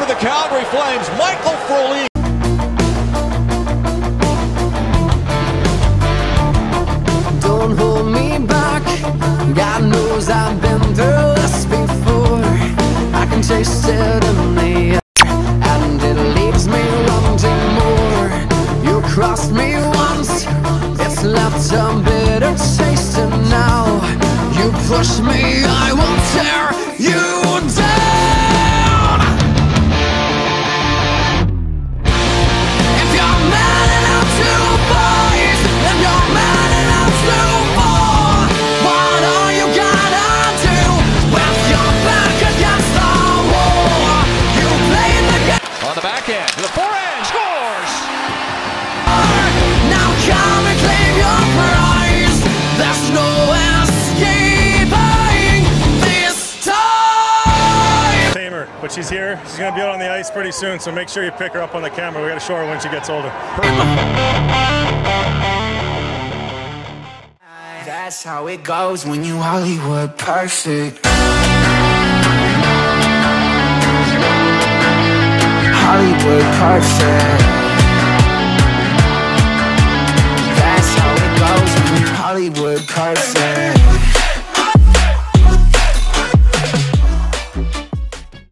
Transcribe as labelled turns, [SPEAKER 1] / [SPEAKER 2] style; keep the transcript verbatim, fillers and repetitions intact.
[SPEAKER 1] for the Calgary Flames, Michael Frolik.
[SPEAKER 2] Don't hold me back. God knows I've been through this before. I can taste it in the air, and it leaves me wanting more. You crossed me once, it's left a bitter taste, and now you push me, I will tear you down. If you're man enough to fight, if you're man enough to fall, what are you gonna do with your back against the wall? You played the game
[SPEAKER 1] On the backhand, to the forehand, scores!
[SPEAKER 2] now come and claim your prize. There's no escaping this time.
[SPEAKER 3] Tamer, but she's here. She's going to be out on the ice pretty soon, so make sure you pick her up on the camera. We got to show her when she gets older.
[SPEAKER 2] That's how it goes when you Hollywood perfect. Hollywood perfect. That's how it goes when you Hollywood perfect.